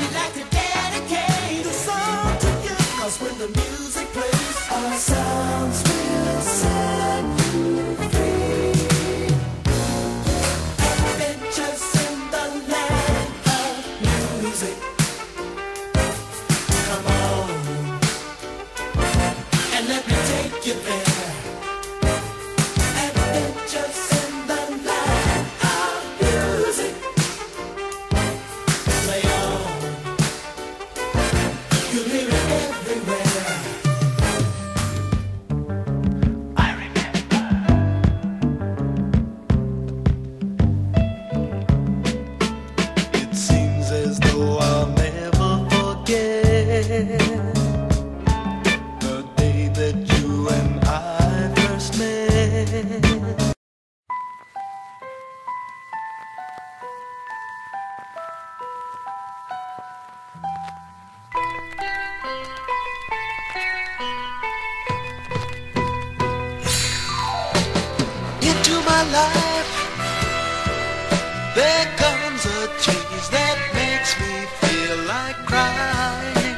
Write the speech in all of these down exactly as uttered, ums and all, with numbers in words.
Life, there comes a change that makes me feel like crying.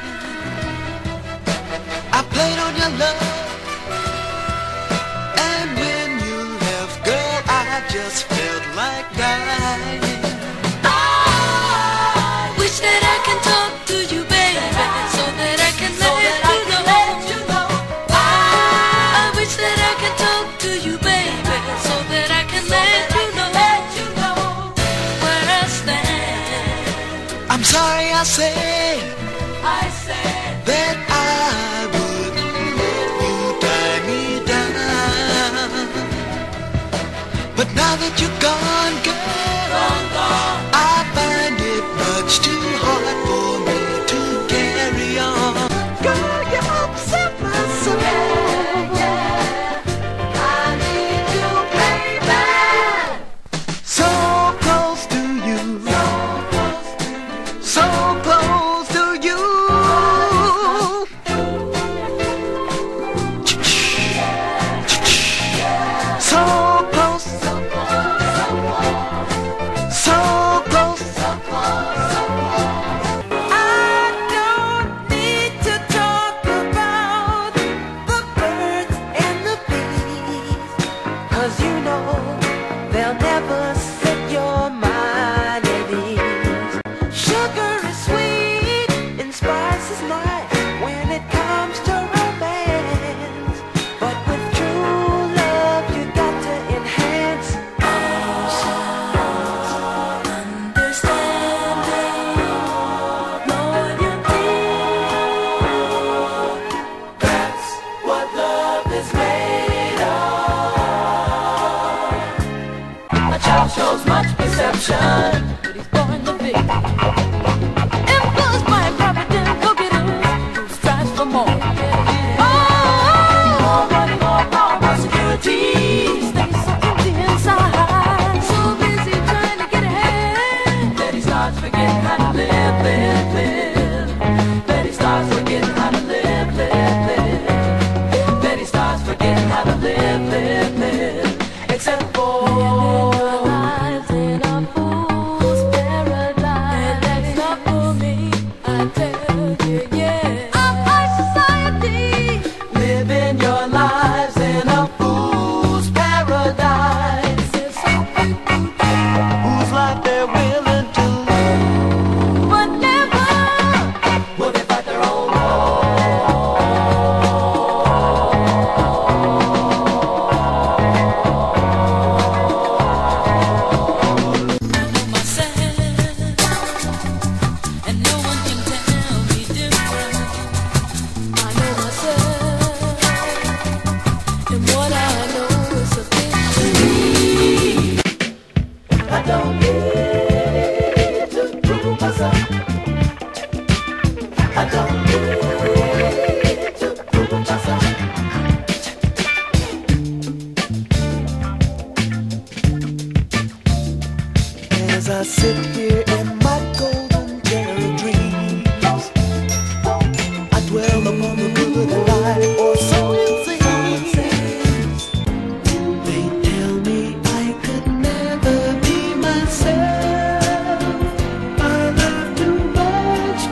I played on your love, and when you left, girl, I just felt like dying. I wish that I can talk to you, baby, so that I can let you know. I wish that I can talk to you, baby, so that I can let you know where I stand. I'm sorry I said, I said that I wouldn't let you tie me down. But now that you're gone, girl, gone, gone. I find it much too hard for me to carry on. Girl, you upset my soul. Yeah, yeah, I need you, baby. So close to you, so close to you. So close, so close. I don't need to talk about the birds and the bees, 'cause you know they'll never set your mind at ease. Sugar is sweet and spice is nice when it comes to romance, but with true love you got to enhance. That's what love is made of. A child shows much perception, but he's born the victim. Influenced by improvident go-getters who strives for more. Oh, money, more power, more security. Stays so empty inside, so busy trying to get ahead that he starts forgetting how to live, live, live. That he starts forgetting how to live, live, live. That he starts forgetting how to live, live, live. Except for lives in a fool's paradise. And that's not for me, I tell you, yeah. Our high society, living your lives in a fool's paradise. Who's like they're willing to lose, But never will they fight their own war. I know myself, and no one can tell me different. I know myself, and what I know is sufficient to me. I don't need to prove myself. I don't need to prove myself. as I sit here in my golden chair of dreams. I dwell upon the good life, or so it seems. They tell me I could never be myself. I love too much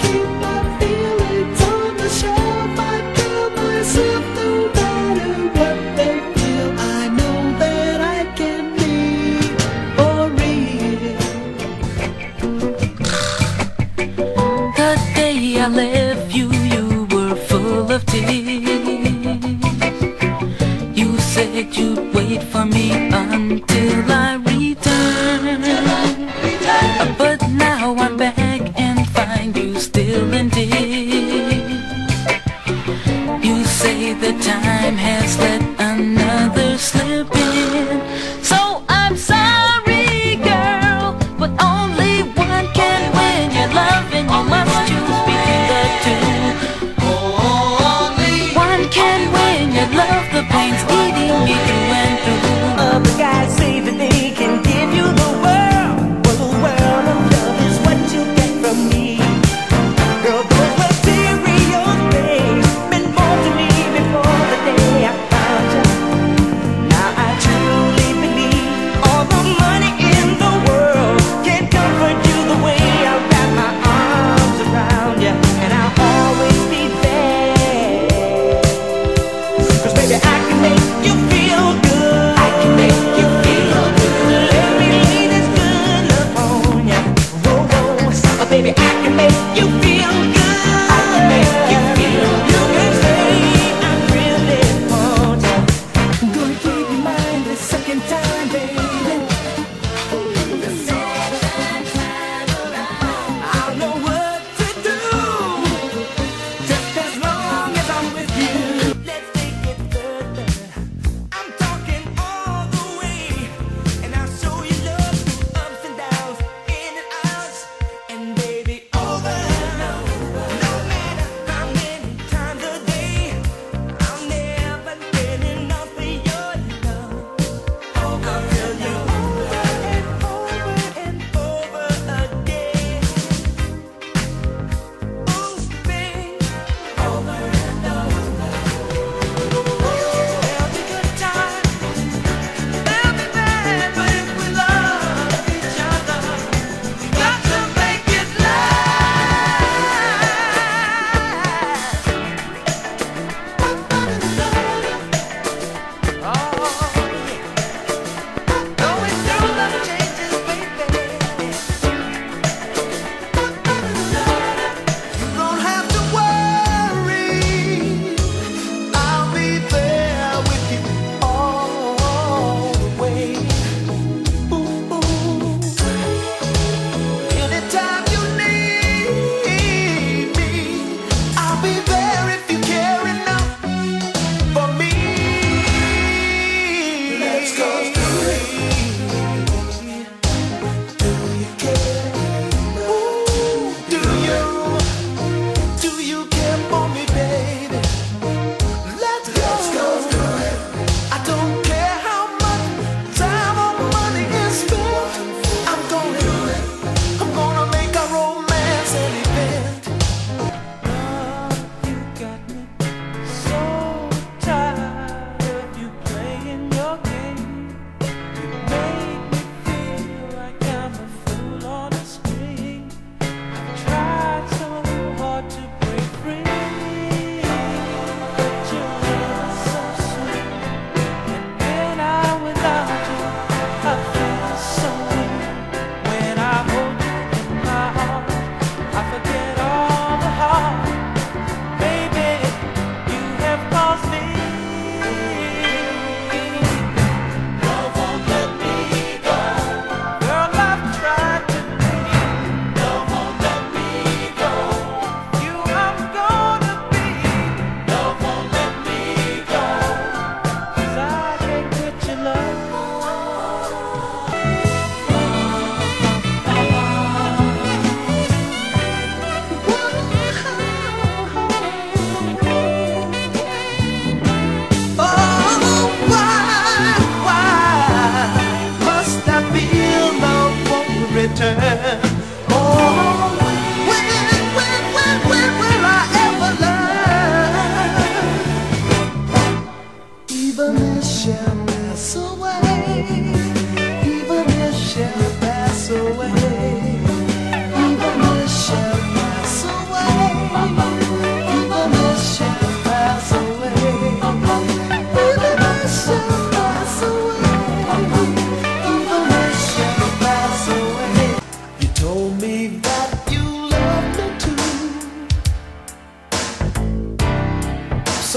I left you, you were full of tears. You said you'd wait for me until I returned. But now I'm back and find you still in tears. You say the time has let another slip in. So I'm sorry, girl, but only one can win your love, and you must choose between the two. Only one can win your love, the pain's eating me through and through. Other guys say that they can give you the world. Well, the world of love is what you get from me. Girl, those material things meant more to me before the day I found you. Now I truly believe all the money in the world can't comfort you the way I wrap my arms around you. And I'll always be there. 'Cause baby, I can make you feel good. I can make you feel good. Let me lay this good love on ya. Whoa, whoa. Oh, baby, I can make you feel good. I can make you feel good. You can say I really want ya. I'm gonna keep you mine the second time, baby. The second time around. I don't know what to do, just as long as I'm with you. Let's take it further. I'm talking all the way, and I'll show you love through ups and downs, in and outs, and baby, over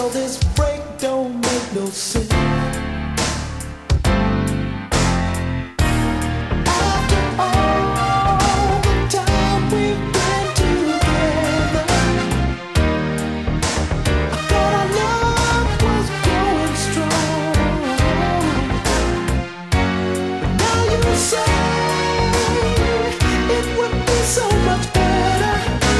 Well, this break don't make no sense. After all the time we've been together, I thought our love was growing strong. But now you say it would be so much better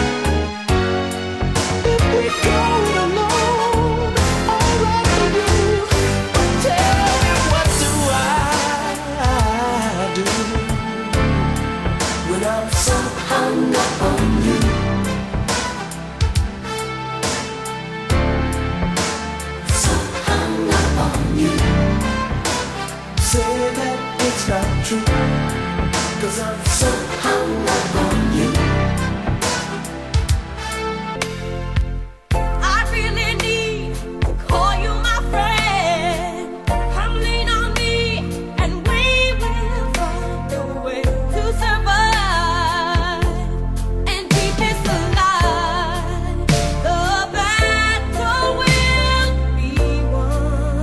if we go it alone. Alright for you, but tell me, what do I do when I'm so hung up on you? So hung up on you. Say that it's not true, 'cause I'm so hung up on you. I really need to call you my friend. Come lean on me and we will find a way to survive and keep this alive. The battle will be won,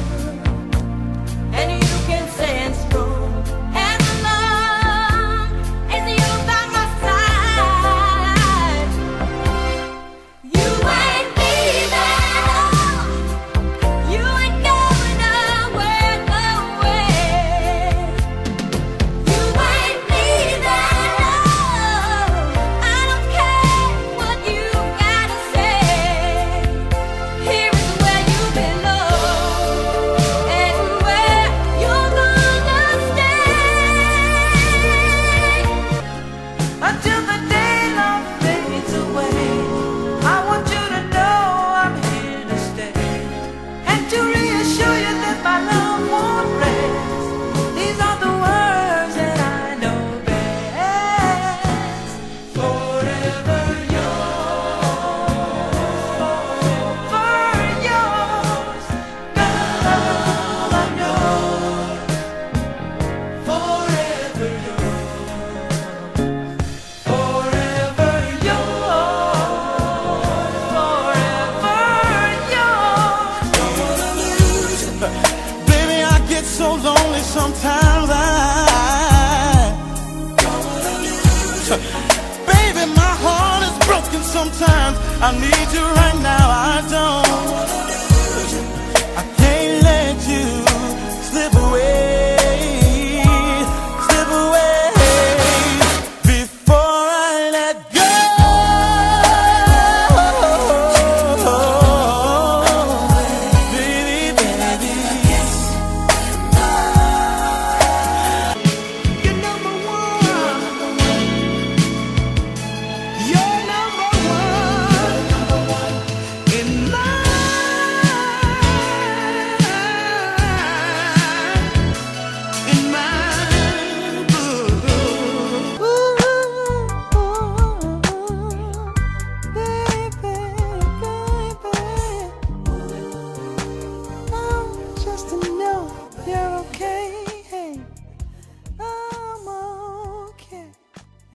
and you can stand strong as long as you're by my side. You ain't leaving, you ain't going nowhere, nowhere. You ain't leaving, I don't care what you gotta say. Here is where you belong and where you're gonna stay. Until the daylight fades away, I want you to know I'm here to stay, and to reassure you that my love won't rest. These are the words that I know best. Forever yours, forever yours. Love, I'm yours. Forever yours. Forever yours, forever yours. Don't wanna lose you. Baby, I get so lonely sometimes. I don't wanna lose you. Baby, my heart is broken sometimes. I need you right now. I don't.